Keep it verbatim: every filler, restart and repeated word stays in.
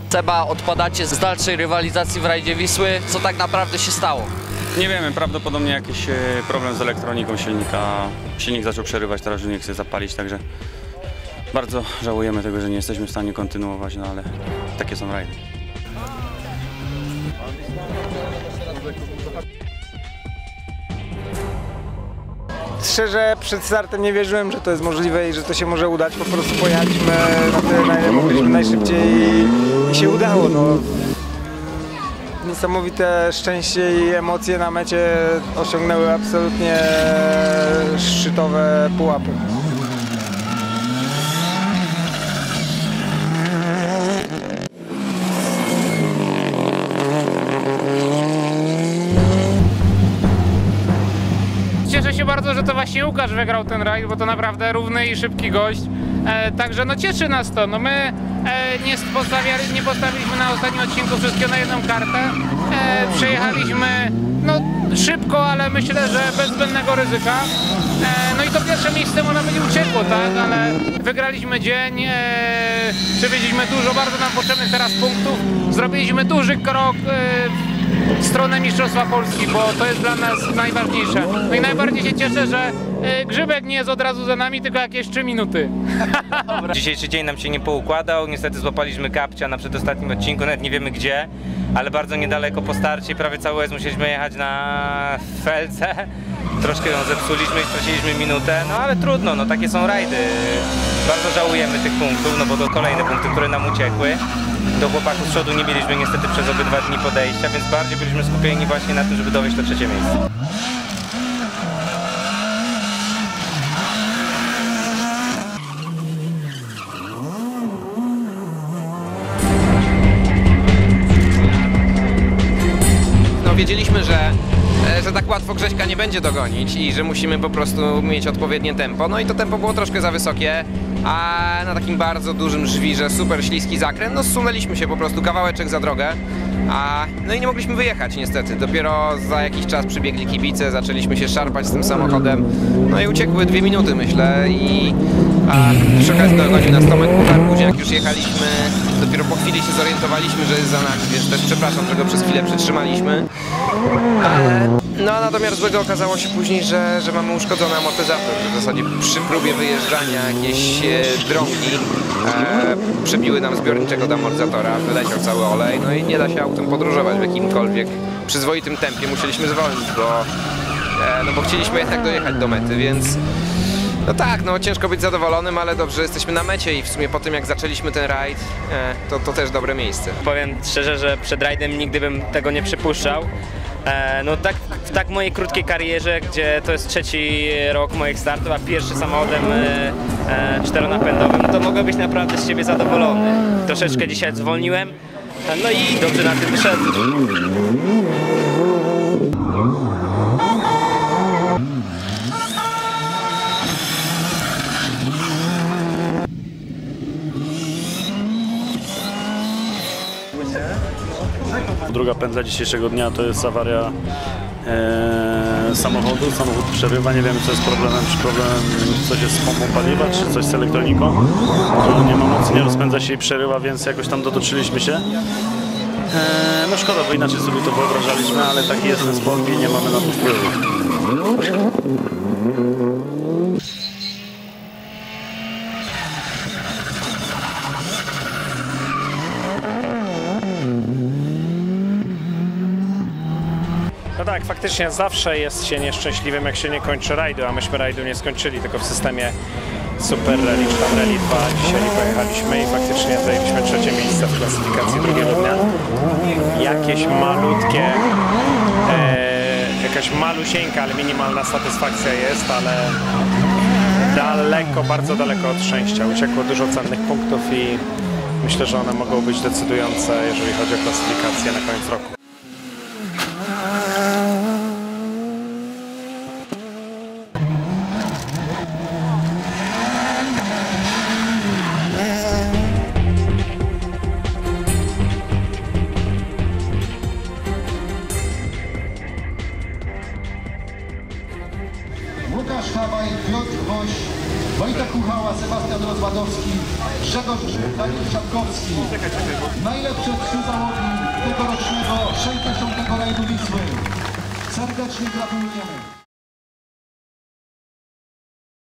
Seba, odpadacie z dalszej rywalizacji w rajdzie Wisły. Co tak naprawdę się stało? Nie wiemy, prawdopodobnie jakiś problem z elektroniką silnika. Silnik zaczął przerywać, teraz już nie chce zapalić, także bardzo żałujemy tego, że nie jesteśmy w stanie kontynuować, no ale takie są rajdy. Szczerze, przed startem nie wierzyłem, że to jest możliwe i że to się może udać. Po prostu pojechaliśmy na tyle, na ile mogliśmy najszybciej i, i się udało. No. Niesamowite szczęście i emocje na mecie osiągnęły absolutnie szczytowe pułapy. Cieszę się bardzo, że to właśnie Łukasz wygrał ten rajd, bo to naprawdę równy i szybki gość. E, także no cieszy nas to. No my e, nie, postawiali, nie postawiliśmy na ostatnim odcinku wszystkiego na jedną kartę. E, przejechaliśmy no, szybko, ale myślę, że bez zbędnego ryzyka. E, no i to pierwsze miejsce można będzie uciekło, tak? Ale wygraliśmy dzień, e, przywieźliśmy dużo, bardzo nam potrzebnych teraz punktów. Zrobiliśmy duży krok e, w stronę Mistrzostwa Polski, bo to jest dla nas najważniejsze. No i najbardziej się cieszę, że y, Grzybek nie jest od razu za nami, tylko jakieś trzy minuty. Dzisiejszy dzień nam się nie poukładał, niestety złapaliśmy kapcia na przedostatnim odcinku, nawet nie wiemy gdzie, ale bardzo niedaleko po starcie, prawie cały łez musieliśmy jechać na felce. Troszkę ją zepsuliśmy i straciliśmy minutę, no ale trudno, no takie są rajdy. Bardzo żałujemy tych punktów, no bo to kolejne punkty, które nam uciekły. Do chłopaków z przodu nie mieliśmy niestety przez obydwa dni podejścia, więc bardziej byliśmy skupieni właśnie na tym, żeby dowieść to trzecie miejsce. No wiedzieliśmy, że, że tak łatwo Grześka nie będzie dogonić i że musimy po prostu mieć odpowiednie tempo. No i to tempo było troszkę za wysokie, a na takim bardzo dużym żwirze, super śliski zakręt, no zsunęliśmy się po prostu kawałeczek za drogę. A, no i nie mogliśmy wyjechać niestety. Dopiero za jakiś czas przybiegli kibice, zaczęliśmy się szarpać z tym samochodem. No i uciekły dwie minuty, myślę, i a, przy okazji dogonił nas Tomek Puchar. Później jak już jechaliśmy, dopiero po chwili się zorientowaliśmy, że jest za nami, więc też przepraszam, że go przez chwilę przytrzymaliśmy. E, no a na domiar złego okazało się później, że, że mamy uszkodzony amortyzator, że w zasadzie przy próbie wyjeżdżania jakieś e, drągi e, przebiły nam zbiorniczek od amortyzatora, wyleciał cały olej, no i nie da się autem podróżować w jakimkolwiek przyzwoitym tempie. Musieliśmy zwolnić, bo, e, no bo chcieliśmy jednak dojechać do mety, więc no tak, no ciężko być zadowolonym, ale dobrze, jesteśmy na mecie i w sumie po tym jak zaczęliśmy ten rajd, e, to, to też dobre miejsce. Powiem szczerze, że przed rajdem nigdy bym tego nie przypuszczał. E, no tak, w tak mojej krótkiej karierze, gdzie to jest trzeci rok moich startów, a pierwszy samochodem e, e, czteronapędowym, no to mogę być naprawdę z siebie zadowolony. Troszeczkę dzisiaj zwolniłem, no i dobrze na tym wyszedłem. Druga pętla dzisiejszego dnia to jest awaria e, samochodu. Samochód przerywa, nie wiemy co jest problemem, czy problemem coś jest z pompą paliwa, czy coś z elektroniką. No, nie ma mocy, nie rozpędza się i przerywa, więc jakoś tam dotoczyliśmy się. E, no szkoda, bo inaczej sobie to wyobrażaliśmy, ale taki jest ten sport i nie mamy na to wpływu. No tak, faktycznie zawsze jest się nieszczęśliwym, jak się nie kończy rajdu, a myśmy rajdu nie skończyli, tylko w systemie Super Rally, czy tam Rally dwa dzisiaj pojechaliśmy i faktycznie zajęliśmy trzecie miejsce w klasyfikacji drugiego dnia. Jakieś malutkie, e, jakaś malusieńka, ale minimalna satysfakcja jest, ale daleko, bardzo daleko od szczęścia. Uciekło dużo cennych punktów i myślę, że one mogą być decydujące, jeżeli chodzi o klasyfikację na koniec roku. Łukasz Hawaj, Piotr Woś, Wojtek Wojtek Kuchała, Sebastian Rozwadowski, Grzegorz Grzyb, Daniel Siatkowski. Najlepsze trzy załogi tegorocznego sześćdziesiątego rajdu Wisły. Serdecznie gratulujemy.